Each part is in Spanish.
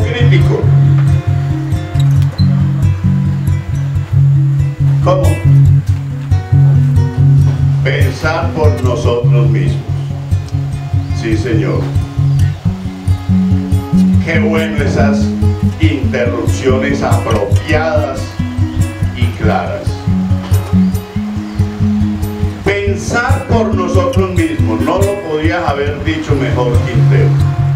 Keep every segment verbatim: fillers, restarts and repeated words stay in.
crítico. ¿Cómo? Pensar por nosotros mismos. Sí, señor. Qué bueno esas interrupciones apropiadas y claras. Pensar por nosotros mismos, no lo podías haber dicho mejor, Quintero.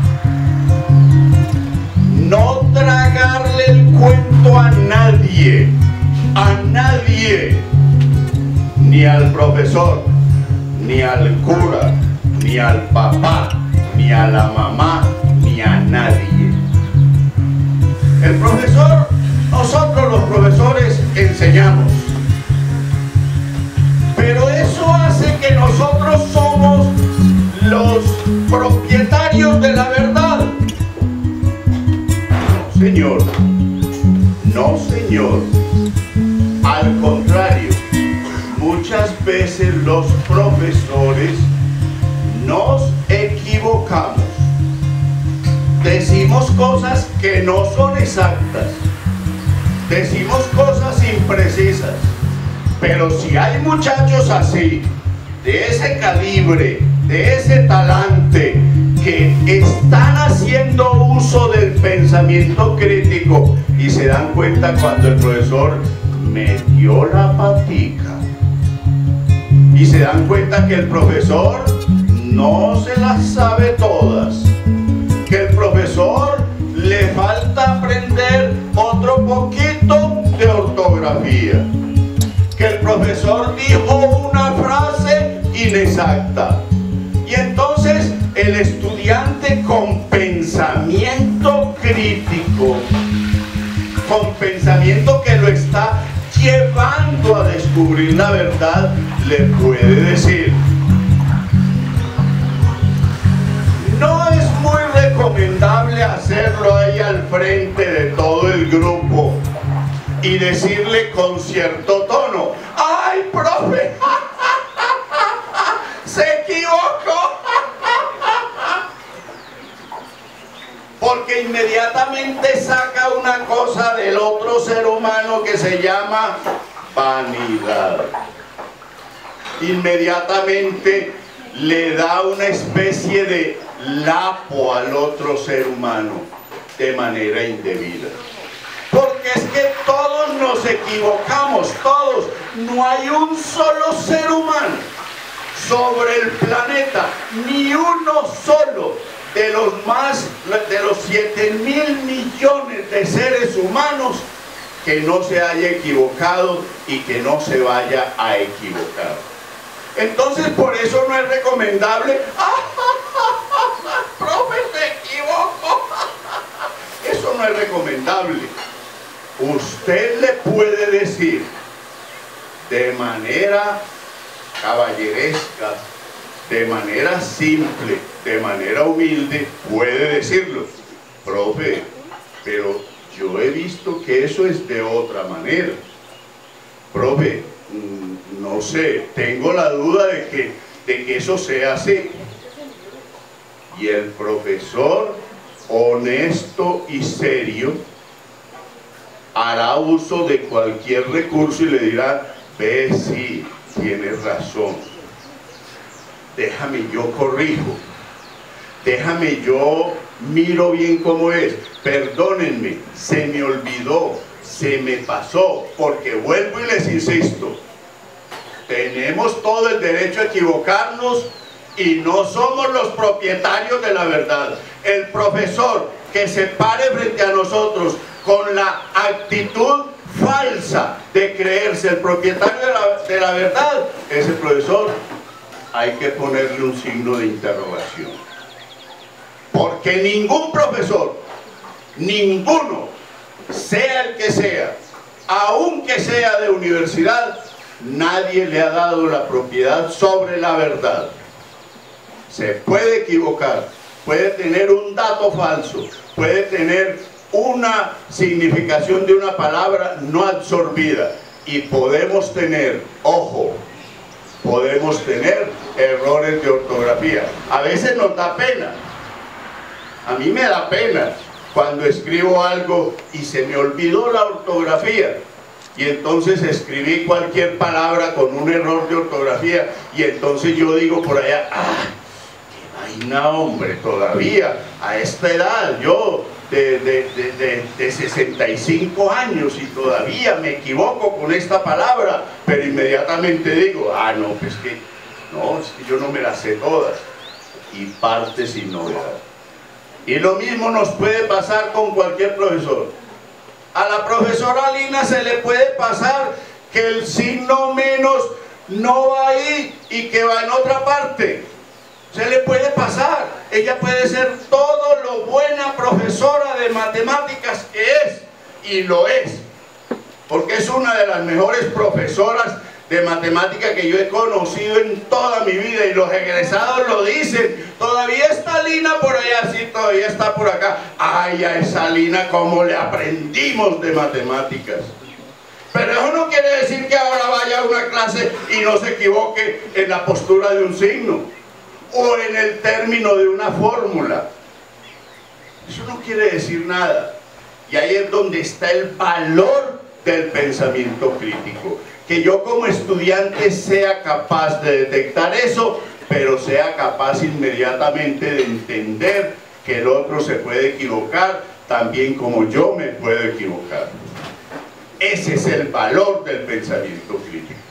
No tragarle el cuento a nadie, a nadie, ni al profesor, ni al cura, ni al papá, ni a la mamá, ni a nadie. El profesor, nosotros los profesores enseñamos, pero eso hace que nosotros somos los propietarios de la verdad. No, señor, no, señor. Al contrario, muchas veces los profesores nos equivocamos. Decimos cosas que no son exactas, decimos cosas imprecisas, pero si hay muchachos así, de ese calibre, de ese talante, que están haciendo uso del pensamiento crítico y se dan cuenta cuando el profesor metió la patica, y se dan cuenta que el profesor no se las sabe todas, que el profesor le falta aprender otro poquito de ortografía, que el profesor dijo una frase inexacta. Y entonces el estudiante con pensamiento crítico, con pensamiento que lo está llevando a descubrir la verdad, le puede decir: no es muy recomendable hacerlo ahí al frente de todo el grupo y decirle con cierto tono: ¡ay, profe! ¡Se equivocó! Porque inmediatamente saca una cosa del otro ser humano que se llama vanidad. Inmediatamente le da una especie de lapo al otro ser humano de manera indebida. Porque es que todos nos equivocamos, todos. No hay un solo ser humano sobre el planeta, ni uno solo de los más de los siete mil millones de seres humanos que no se haya equivocado y que no se vaya a equivocar. Entonces, por eso no es recomendable: ¡ah, profe, se equivocó! Eso no es recomendable. Usted le puede decir de manera caballeresca, de manera simple, de manera humilde, puede decirlo: profe, pero yo he visto que eso es de otra manera. Profe, no sé, tengo la duda de que, de que eso sea así. Y el profesor, honesto y serio, hará uso de cualquier recurso y le dirá: ve, sí, tienes razón, déjame yo corrijo, déjame yo miro bien cómo es, perdónenme, se me olvidó, se me pasó, porque vuelvo y les insisto, tenemos todo el derecho a equivocarnos y no somos los propietarios de la verdad. El profesor que se pare frente a nosotros con la actitud falsa de creerse el propietario de la, de la verdad, ese profesor hay que ponerle un signo de interrogación. Porque ningún profesor, ninguno, sea el que sea, aunque sea de universidad, nadie le ha dado la propiedad sobre la verdad. Se puede equivocar, puede tener un dato falso, puede tener una significación de una palabra no absorbida, y podemos tener, ojo, podemos tener errores de ortografía. A veces nos da pena, a mí me da pena, cuando escribo algo y se me olvidó la ortografía, y entonces escribí cualquier palabra con un error de ortografía, y entonces yo digo por allá, ¡ah, qué vaina, hombre! Todavía a esta edad, yo de, de, de, de, de sesenta y cinco años, y todavía me equivoco con esta palabra, pero inmediatamente digo, ah, no, pues que, no, es que yo no me las sé todas, y parte sin novedad. Y lo mismo nos puede pasar con cualquier profesor. A la profesora Lina se le puede pasar que el signo menos no va ahí y que va en otra parte. Se le puede pasar. Ella puede ser todo lo buena profesora de matemáticas que es, y lo es, porque es una de las mejores profesoras de matemática que yo he conocido en toda mi vida, y los egresados lo dicen. Todavía está Lina por allá, sí, todavía está por acá. Ay, a esa Lina cómo le aprendimos de matemáticas. Pero eso no quiere decir que ahora vaya a una clase y no se equivoque en la postura de un signo o en el término de una fórmula. Eso no quiere decir nada. Y ahí es donde está el valor del pensamiento crítico. Que yo como estudiante sea capaz de detectar eso, pero sea capaz inmediatamente de entender que el otro se puede equivocar, también como yo me puedo equivocar. Ese es el valor del pensamiento crítico.